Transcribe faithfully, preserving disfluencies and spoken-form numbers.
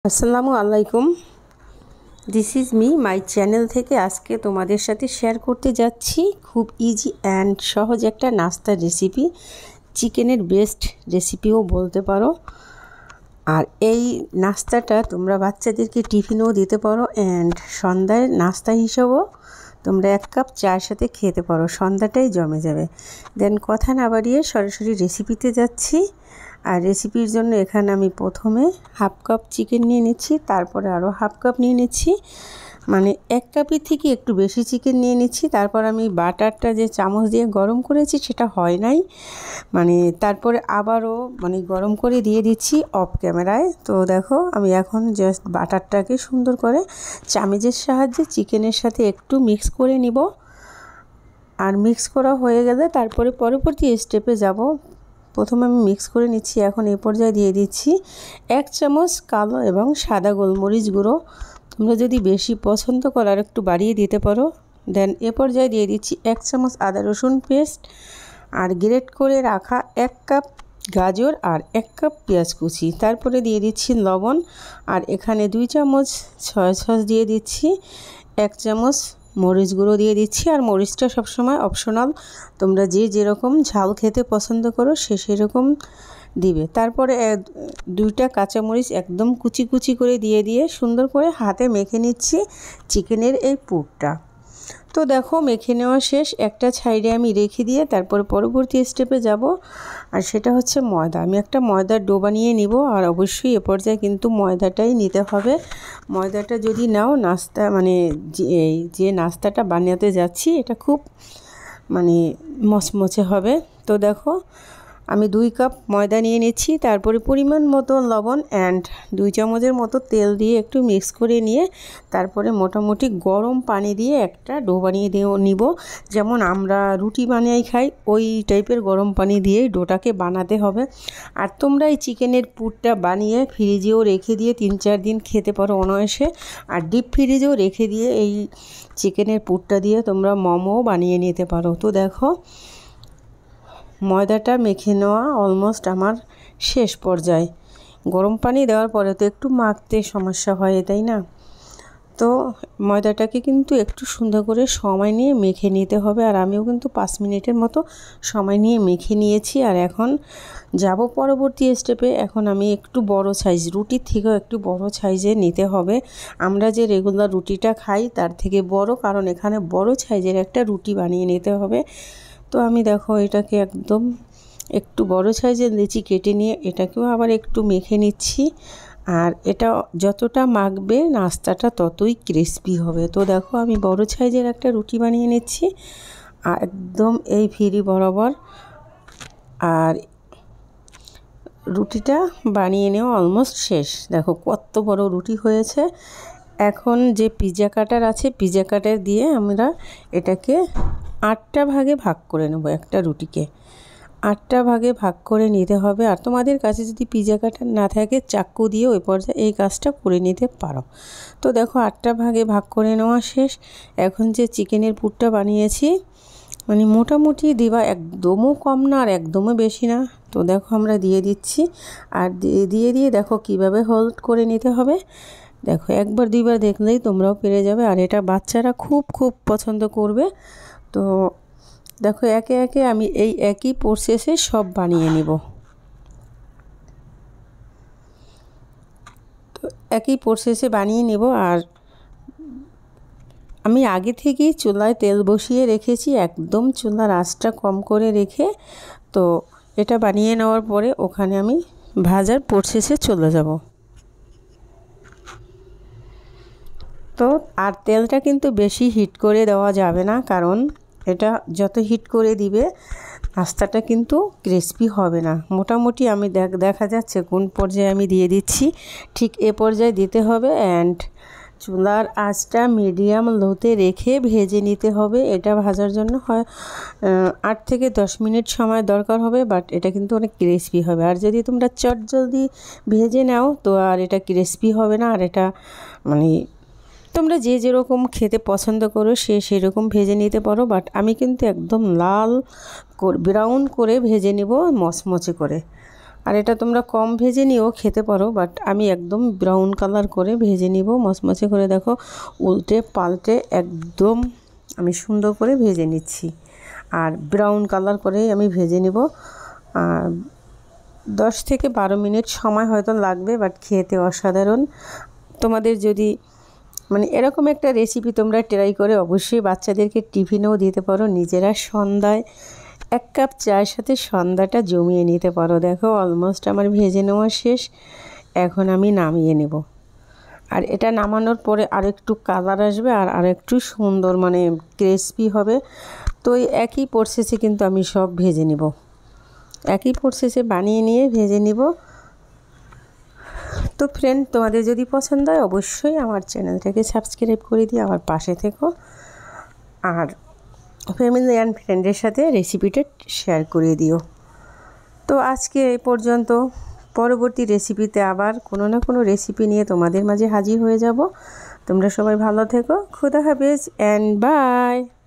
আসসালামু আলাইকুম। This is me my channel থেকে আজকে তোমাদের সাথে শেয়ার করতে যাচ্ছি খুব ইজি অ্যান্ড সহজ একটা নাস্তার রেসিপি, চিকেনের বেস্ট রেসিপিও বলতে পারো। আর এই নাস্তাটা তোমরা বাচ্চাদেরকে টিফিনেও দিতে পারো অ্যান্ড সন্ধ্যায় নাস্তা হিসেবেও তোমরা এক কাপ চায়ের সাথে খেতে পারো, সন্ধ্যাটাই জমে যাবে। দেন কথা না বাড়িয়ে সরাসরি রেসিপিতে যাচ্ছি। আর রেসিপির জন্য এখানে আমি প্রথমে হাফ কাপ চিকেন নিয়ে নিচ্ছি, তারপরে আরও হাফ কাপ নিয়ে নিচ্ছি, মানে এক কাপের থেকে একটু বেশি চিকেন নিয়ে নিচ্ছি। তারপর আমি বাটারটা যে চামচ দিয়ে গরম করেছি সেটা হয় নাই, মানে তারপরে আবারও মানে গরম করে দিয়ে দিচ্ছি অফ ক্যামেরায়। তো দেখো আমি এখন জাস্ট বাটারটাকে সুন্দর করে চামচের সাহায্যে চিকেনের সাথে একটু মিক্স করে নিব। আর মিক্স করা হয়ে গেলে তারপরে পরবর্তী স্টেপে যাব। প্রথমে আমি মিক্স করে নিচ্ছি। এখন এই পর্যায়ে দিয়ে দিচ্ছি এক চামচ কালো এবং সাদা গোলমরিচ গুঁড়ো। তোমরা যদি বেশি পছন্দ করো আর একটু বাড়িয়ে দিতে পারো। দেন এ পর্যায়ে দিয়ে দিচ্ছি এক চামচ আদা রসুন পেস্ট, আর গ্রেট করে রাখা এক কাপ গাজর আর এক কাপ পেঁয়াজ কুচি। তারপরে দিয়ে দিচ্ছি লবণ, আর এখানে দুই চামচ সয়া সস দিয়ে দিচ্ছি, এক চামচ মরিচ গুঁড়ো দিয়ে দিচ্ছি। আর মরিচটা সবসময় অপশনাল, তোমরা যে যেরকম ঝাল খেতে পছন্দ করো সে সেরকম দিবে। তারপরে দুইটা কাঁচামরিচ একদম কুচি কুচি করে দিয়ে দিয়ে সুন্দর করে হাতে মেখে নিচ্ছি চিকেনের এই পুরটা। তো দেখো মেখে নেওয়া শেষ, একটা সাইডে আমি রেখে দিয়ে তারপরে পরবর্তী স্টেপে যাব। আর সেটা হচ্ছে ময়দা। আমি একটা ময়দার ডো বানিয়ে নিব, আর অবশ্যই এ পর্যায়ে কিন্তু ময়দাটাই নিতে হবে। ময়দাটা যদি নাও নাস্তা মানে এই যে নাস্তাটা বানাতে যাচ্ছি এটা খুব মানে মচমচে হবে। তো দেখো আমি দুই কাপ ময়দা নিয়ে নিচ্ছি, তারপরে পরিমাণ মতো লবণ অ্যান্ড দুই চামচের মতো তেল দিয়ে একটু মিক্স করে নিয়ে তারপরে মোটামুটি গরম পানি দিয়ে একটা ডো বানিয়ে দিয়ে নিব। যেমন আমরা রুটি বানিয়ে খাই ওই টাইপের গরম পানি দিয়েই ডোটাকে বানাতে হবে। আর তোমরা এই চিকেনের পুরটা বানিয়ে ফ্রিজেও রেখে দিয়ে তিন চার দিন খেতে পারো অনায়াসে। আর ডিপ ফ্রিজেও রেখে দিয়ে এই চিকেনের পুরটা দিয়ে তোমরা মোমো বানিয়ে নিতে পারো। তো দেখো ময়দাটা মেখে নেওয়া অলমোস্ট আমার শেষ পর্যায়ে। গরম পানি দেওয়ার পরে তো একটু মাখতে সমস্যা হয়, তাই না? তো ময়দাটাকে কিন্তু একটু সুন্দর করে সময় নিয়ে মেখে নিতে হবে। আর আমিও কিন্তু পাঁচ মিনিটের মতো সময় নিয়ে মেখে নিয়েছি। আর এখন যাব পরবর্তী স্টেপে। এখন আমি একটু বড় সাইজ, রুটির থেকেও একটু বড় সাইজে নিতে হবে। আমরা যে রেগুলার রুটিটা খাই তার থেকে বড়, কারণ এখানে বড় সাইজের একটা রুটি বানিয়ে নিতে হবে। তো আমি দেখো এটাকে একদম একটু বড় সাইজের লিচি কেটে নিয়ে এটাকেও আবার একটু মেখে নিচ্ছি। আর এটা যতটা মাখবে নাস্তাটা ততই ক্রিস্পি হবে। তো দেখো আমি বড় সাইজের একটা রুটি বানিয়ে নিচ্ছি আর একদম এই ফিরি বরাবর। আর রুটিটা বানিয়ে নেওয়া অলমোস্ট শেষ। দেখো কত বড় রুটি হয়েছে। এখন যে পিৎজা কাটার আছে, পিৎজা কাটার দিয়ে আমরা এটাকে আটটা ভাগে ভাগ করে নেব। একটা রুটিকে আটটা ভাগে ভাগ করে নিতে হবে। আর তোমাদের কাছে যদি পিৎজা কাটার না থাকে চাকু দিয়ে ওই পর্যায়ে এই কাজটা করে নিতে পারো। তো দেখো আটটা ভাগে ভাগ করে নেওয়া শেষ। এখন যে চিকেনের পুরটা বানিয়েছি মানে মোটামুটি দিবা, একদমও কম না আর একদমও বেশি না। তো দেখো আমরা দিয়ে দিচ্ছি, আর দিয়ে দিয়ে দেখো কিভাবে হোল্ড করে নিতে হবে। দেখো একবার দুইবার দেখলেই তোমরাও পেরে যাবে। আর এটা বাচ্চারা খুব খুব পছন্দ করবে। তো দেখো একে একে আমি এই একই প্রসেসে সব বানিয়ে নিব। তো একই প্রসেসে বানিয়ে নেব। আর আমি আগে থেকেই চুলায় তেল বসিয়ে রেখেছি, একদম চুলার আঁচটা কম করে রেখে। তো এটা বানিয়ে নেওয়ার পরে ওখানে আমি ভাজার প্রসেসে চলে যাব। তো আর তেলটা কিন্তু বেশি হিট করে দেওয়া যাবে না, কারণ এটা যত হিট করে দিবে নাস্তাটা কিন্তু ক্রিস্পি হবে না। মোটামুটি আমি দেখ দেখা যাচ্ছে কোন পর্যায়ে আমি দিয়ে দিচ্ছি, ঠিক এ পর্যায়ে দিতে হবে। অ্যান্ড চুলার আঁচটা মিডিয়াম লোতে রেখে ভেজে নিতে হবে। এটা ভাজার জন্য হয় আট থেকে দশ মিনিট সময় দরকার হবে, বাট এটা কিন্তু অনেক ক্রিস্পি হবে। আর যদি তোমরা চটজলদি ভেজে নাও তো আর এটা ক্রিস্পি হবে না। আর এটা মানে তোমরা যে যেরকম খেতে পছন্দ করো সে সেরকম ভেজে নিতে পারো। বাট আমি কিন্তু একদম লাল ব্রাউন করে ভেজে নেব, মচমচে করে। আর এটা তোমরা কম ভেজে নিও খেতে পারো, বাট আমি একদম ব্রাউন কালার করে ভেজে নিব, মচমচে করে। দেখো উল্টে পাল্টে একদম আমি সুন্দর করে ভেজে নিচ্ছি, আর ব্রাউন কালার করেই আমি ভেজে নিব। আর দশ থেকে বারো মিনিট সময় হয়তো লাগবে, বাট খেতে অসাধারণ। তোমাদের যদি মানে এরকম একটা রেসিপি তোমরা ট্রাই করে অবশ্যই বাচ্চাদেরকে টিফিনেও দিতে পারো, নিজেরা সন্ধ্যায় এক কাপ চায়ের সাথে সন্ধ্যাটা জমিয়ে নিতে পারো। দেখো অলমোস্ট আমার ভেজে নেওয়া শেষ, এখন আমি নামিয়ে নেব। আর এটা নামানোর পরে আরেকটু কালার আসবে আর আরেকটু সুন্দর মানে ক্রিসপি হবে। তো এই একই প্রসেসে কিন্তু আমি সব ভেজে নেব, একই প্রসেসে বানিয়ে নিয়ে ভেজে নিব। তো ফ্রেন্ড, তোমাদের যদি পছন্দ হয় অবশ্যই আমার চ্যানেলটাকে সাবস্ক্রাইব করে দিয়ে আমার পাশে থেকো, আর ফ্যামিলি অ্যান্ড ফ্রেন্ডের সাথে রেসিপিটা শেয়ার করে দিও। তো আজকে এই পর্যন্ত, পরবর্তী রেসিপিতে আবার কোনো না কোনো রেসিপি নিয়ে তোমাদের মাঝে হাজির হয়ে যাব। তোমরা সবাই ভালো থেকো, খুদা হাফেজ অ্যান্ড বাই।